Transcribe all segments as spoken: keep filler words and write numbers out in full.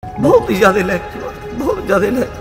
बहुत ही ज़्यादा लैक बहुत ज़्यादा लैक।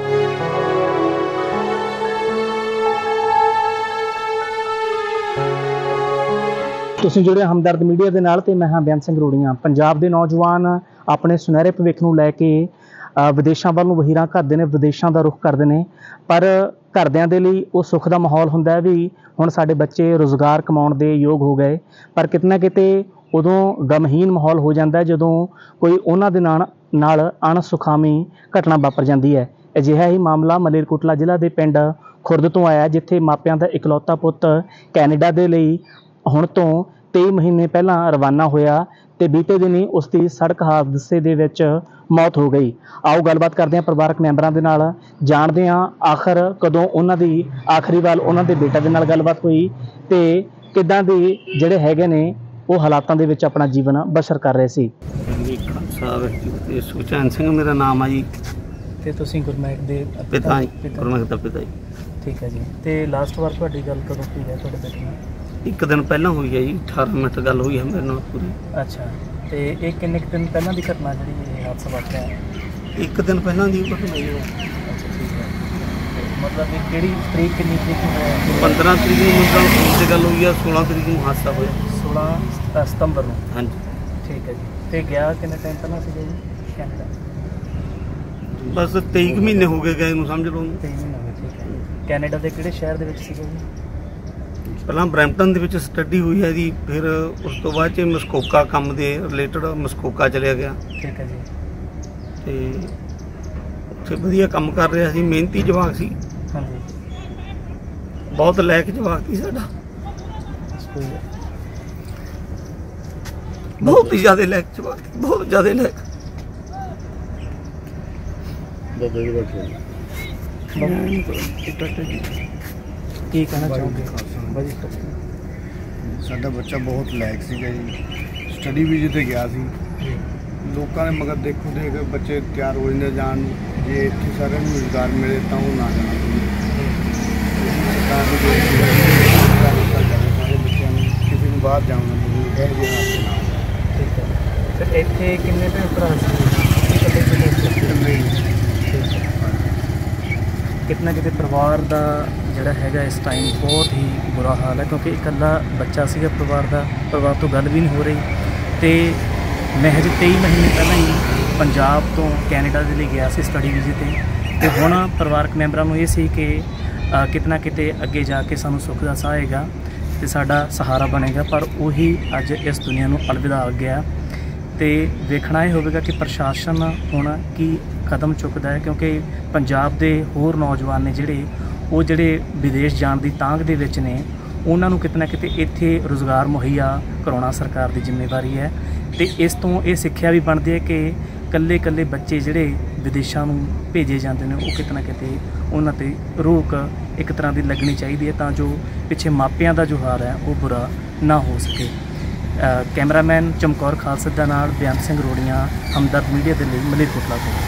ਤੁਸੀਂ ਜੁੜੇ ਹਮਦਰਦ ਮੀਡੀਆ ਦੇ ਨਾਲ ਤੇ ਮੈਂ ਹਾਂ ਬੇਅੰਤ ਸਿੰਘ ਰੋੜੀਆਂ। ਪੰਜਾਬ ਦੇ ਨੌਜਵਾਨ ਆਪਣੇ ਸੁਨਹਿਰੇ ਭਵਿੱਖ ਨੂੰ ਲੈ ਕੇ ਵਿਦੇਸ਼ਾਂ ਵੱਲ ਨੂੰ ਵਹੀਰਾਂ ਕਰਦੇ ਨੇ, ਵਿਦੇਸ਼ਾਂ ਦਾ ਰੁਖ ਕਰਦੇ ਨੇ, ਪਰ ਘਰਦਿਆਂ ਦੇ ਲਈ ਉਹ ਸੁੱਖ ਦਾ ਮਾਹੌਲ ਹੁੰਦਾ ਹੈ ਵੀ ਹੁਣ ਸਾਡੇ ਬੱਚੇ ਰੁਜ਼ਗਾਰ ਕਮਾਉਣ ਦੇ ਯੋਗ ਹੋ ਗਏ, ਪਰ ਕਿਤੇ ਨਾ ਕਿਤੇ ਉਦੋਂ ਗਮਹੀਨ ਮਾਹੌਲ ਹੋ ਜਾਂਦਾ ਜਦੋਂ ਕੋਈ ਉਹਨਾਂ ਦੇ ਨਾਲ ਨਾਲ ਅਣਸੁਖਾਵੀਂ ਘਟਨਾ ਵਾਪਰ ਜਾਂਦੀ ਹੈ। ਅਜਿਹਾ ਹੀ ਮਾਮਲਾ ਮਲੇਰਕੋਟਲਾ ਜ਼ਿਲ੍ਹਾ ਦੇ ਪਿੰਡ ਖੁਰਦ ਤੋਂ ਆਇਆ, ਜਿੱਥੇ ਮਾਪਿਆਂ ਦਾ ਇਕਲੌਤਾ ਪੁੱਤ ਕੈਨੇਡਾ ਦੇ ਲਈ ਹੁਣ ਤੋਂ ਤੇਈ ਮਹੀਨੇ ਪਹਿਲਾਂ ਰਵਾਨਾ ਹੋਇਆ ਤੇ ਬੀਤੇ ਦਿਨੀ ਉਸ ਦੀ ਸੜਕ ਹਾਦਸੇ ਦੇ ਵਿੱਚ ਮੌਤ ਹੋ ਗਈ। ਆਓ ਗੱਲਬਾਤ ਕਰਦੇ ਹਾਂ ਪਰਿਵਾਰਕ ਮੈਂਬਰਾਂ ਦੇ ਨਾਲ, ਜਾਣਦੇ ਹਾਂ ਆਖਰ ਕਦੋਂ ਉਹਨਾਂ ਦੀ ਆਖਰੀ ਵਾਰ ਉਹਨਾਂ ਦੇ ਬੇਟਾ ਦੇ ਨਾਲ ਗੱਲਬਾਤ ਹੋਈ ਤੇ ਕਿੱਦਾਂ ਦੇ ਜਿਹੜੇ ਹੈਗੇ ਨੇ ਉਹ ਹਾਲਾਤਾਂ ਦੇ ਵਿੱਚ ਆਪਣਾ ਜੀਵਨ ਬਸਰ ਕਰ ਰਹੇ ਸੀ। ਸਾਹਿਬ ਸੁਖਚੈਨ ਸਿੰਘ ਮੇਰਾ ਨਾਮ ਆ ਜੀ ਤੇ ਤੁਸੀਂ ਗੁਰਮੇਖ ਦੇ ਪਿਤਾ ਜੀ, ਗੁਰਮੇਖ ਦਾ ਪਿਤਾ ਜੀ। ਠੀਕ ਹੈ ਜੀ। ਤੇ ਲਾਸਟ ਵਾਰ ਤੁਹਾਡੀ ਗੱਲ ਕਦੋਂ ਹੋਈ ਹੈ ਤੁਹਾਡੇ ਬੇਟੇ ਨਾਲ? ਇੱਕ ਦਿਨ ਪਹਿਲਾਂ ਹੋਈ ਹੈ ਜੀ, ਅਠਾਰਾਂ ਮਿੰਟ ਗੱਲ ਹੋਈ ਹੈ ਮੇਰੇ ਨਾਲ ਪੂਰੀ। ਅੱਛਾ, ਤੇ ਇਹ ਕਿੰਨੇ ਕੁ ਦਿਨ ਪਹਿਲਾਂ ਦੀ ਘਟਨਾ ਜਿਹੜੀ ਇਹ ਹਾਦਸਾ ਵਾਪਰਿਆ ਹੈ? ਇੱਕ ਦਿਨ ਪਹਿਲਾਂ ਦੀ ਘਟਨਾ ਹੋਈ ਹੈ। ਅੱਛਾ, ਠੀਕ ਹੈ। ਮਤਲਬ ਇਹ ਕਿਹੜੀ ਤਰੀਕ ਕਿੰਨੀ ਤਰੀਕ ਨੂੰ ਹੋਇਆ? ਪੰਦਰਾਂ ਤਰੀਕ ਨੂੰ ਮਤਲਬ ਫੋਨ 'ਤੇ ਗੱਲ ਹੋਈ ਆ, ਸੋਲਾਂ ਤਰੀਕ ਨੂੰ ਹਾਦਸਾ ਹੋਇਆ। ਸੋਲਾਂ ਸਤੰਬਰ ਨੂੰ? ਹਾਂਜੀ। ਠੀਕ ਹੈ ਜੀ। ਤੇ ਗਿਆ ਕਿੰਨੇ ਟਾਈਮ ਪਹਿਲਾਂ ਸੀਗਾ ਜੀ ਕੈਨੇਡਾ? ਬਸ ਤੇਈ ਕੁ ਮਹੀਨੇ ਹੋ ਗਏ ਗਏ ਨੂੰ, ਸਮਝ ਲਓ। ਤੇਈ ਮਹੀਨੇ ਹੋ ਗਏ। ਠੀਕ ਹੈ। ਕੈਨੇਡਾ ਦੇ ਕਿਹੜੇ ਸ਼ਹਿਰ ਦੇ ਵਿੱਚ ਸੀਗਾ ਜੀ? ਪਹਿਲਾਂ ਬਰੈਂਪਟਨ ਦੇ ਵਿੱਚ ਸਟੱਡੀ ਹੋਈ ਹੈ ਜੀ, ਫਿਰ ਉਸ ਤੋਂ ਬਾਅਦ 'ਚ ਮਸਕੋਕਾ ਕੰਮ ਦੇ ਰਿਲੇਟਡ ਮਸਕੋਕਾ ਚਲਿਆ ਗਿਆ। ਠੀਕ ਹੈ ਜੀ। ਤੇ ਉੱਥੇ ਵਧੀਆ ਕੰਮ ਕਰ ਰਿਹਾ ਸੀ, ਮਿਹਨਤੀ ਜਵਾਕ ਸੀ। ਹਾਂਜੀ। ਬਹੁਤ ਲਾਇਕ ਜਵਾਕ ਸੀ ਸਾਡਾ, ਬਹੁਤ ਹੀ ਜ਼ਿਆਦਾ ਲਾਇਕ ਜਵਾਕ, ਬਹੁਤ ਜ਼ਿਆਦਾ ਲਾਇਕ। ਕੀ ਕਹਿਣਾ ਚਾਹੋਗੇ? ਸਾਡਾ ਬੱਚਾ ਬਹੁਤ ਲਾਇਕ ਸੀਗਾ ਜੀ, ਸਟੱਡੀ ਵੀਜ਼ੇ ਤੇ ਗਿਆ ਸੀ। ਲੋਕਾਂ ਨੇ ਮਗਰ ਦੇਖੋ ਦੇਖ ਬੱਚੇ ਤਿਆਰ ਹੋ ਜਾਂਦੇ ਜਾਣ ਨੂੰ, ਜੇ ਇੱਥੇ ਸਾਰਿਆਂ ਨੂੰ ਰੁਜ਼ਗਾਰ ਮਿਲੇ ਤਾਂ ਉਹ ਨਾ ਜਾਣਾ ਸਾਰੇ ਬੱਚਿਆਂ ਨੂੰ ਕਿਸੇ ਨੂੰ ਬਾਹਰ ਜਾਣਾ ਜ਼ਰੂਰ ਹੈ ਜੀ। ਠੀਕ ਹੈ। ਫਿਰ ਇੱਥੇ ਕਿੰਨੇ ਭੈਣ ਭਰਾ ਸੀ? ਕਿਤਨਾ ਕਿਤੇ ਪਰਿਵਾਰ ਦਾ ਜਿਹੜਾ ਹੈਗਾ ਇਸ ਟਾਈਮ ਬਹੁਤ ਹੀ ਬੁਰਾ ਹਾਲ ਹੈ, ਕਿਉਂਕਿ ਇਕੱਲਾ ਬੱਚਾ ਸੀਗਾ ਪਰਿਵਾਰ ਦਾ, ਪਰਿਵਾਰ ਤੋਂ ਗੱਲ ਵੀ ਨਹੀਂ ਹੋ ਰਹੀ। ਤੇ ਮਹਿਜ ਤੇਈ ਮਹੀਨੇ ਪਹਿਲਾਂ ਹੀ ਪੰਜਾਬ ਤੋਂ ਕੈਨੇਡਾ ਦੇ ਲਈ ਗਿਆ ਸੀ ਸਟੱਡੀ ਵੀਜ਼ੇ 'ਤੇ, ਅਤੇ ਹੁਣ ਪਰਿਵਾਰਕ ਮੈਂਬਰਾਂ ਨੂੰ ਇਹ ਸੀ ਕਿ ਕਿਤਨਾ ਕਿਤੇ ਅੱਗੇ ਜਾ ਕੇ ਸਾਨੂੰ ਸੁੱਖ ਦਾ ਸਾਹ ਆਏਗਾ ਅਤੇ ਸਾਡਾ ਸਹਾਰਾ ਬਣੇਗਾ, ਪਰ ਉਹੀ ਅੱਜ ਇਸ ਦੁਨੀਆ ਨੂੰ ਅਲਵਿਦਾ ਆ ਗਿਆ। ਅਤੇ ਵੇਖਣਾ ਇਹ ਹੋਵੇਗਾ ਕਿ ਪ੍ਰਸ਼ਾਸਨ ਹੁਣ ਕੀ ਕਦਮ ਚੁੱਕਦਾ ਹੈ, ਕਿਉਂਕਿ ਪੰਜਾਬ ਦੇ ਹੋਰ ਨੌਜਵਾਨ ਨੇ ਜਿਹੜੇ ਉਹ ਜਿਹੜੇ ਵਿਦੇਸ਼ ਜਾਣ ਦੀ ਤਾਂਘ ਦੇ ਵਿੱਚ ਨੇ, ਉਹਨਾਂ ਨੂੰ ਕਿਤੇ ਨਾ ਕਿਤੇ ਇੱਥੇ ਰੁਜ਼ਗਾਰ ਮੁਹੱਈਆ ਕਰਾਉਣਾ ਸਰਕਾਰ ਦੀ ਜ਼ਿੰਮੇਵਾਰੀ ਹੈ। ਅਤੇ ਇਸ ਤੋਂ ਇਹ ਸਿੱਖਿਆ ਵੀ ਬਣਦੀ ਹੈ ਕਿ ਇਕੱਲੇ ਇਕੱਲੇ ਬੱਚੇ ਜਿਹੜੇ ਵਿਦੇਸ਼ਾਂ ਨੂੰ ਭੇਜੇ ਜਾਂਦੇ ਨੇ ਉਹ ਕਿਤੇ ਨਾ ਕਿਤੇ ਉਹਨਾਂ 'ਤੇ ਰੋਕ ਇੱਕ ਤਰ੍ਹਾਂ ਦੀ ਲੱਗਣੀ ਚਾਹੀਦੀ ਹੈ, ਤਾਂ ਜੋ ਪਿੱਛੇ ਮਾਪਿਆਂ ਦਾ ਜੋ ਹਾਲ ਹੈ ਉਹ ਬੁਰਾ ਨਾ ਹੋ ਸਕੇ। ਕੈਮਰਾਮੈਨ ਚਮਕੌਰ ਖਾਲਸਾ ਨਾਲ ਬੇਅੰਤ ਸਿੰਘ ਰੋੜੀਆਂ, ਹਮਦਰਦ ਮੀਡੀਆ ਦੇ ਲਈ ਮਲੇਰਕੋਟਲਾ ਤੋਂ।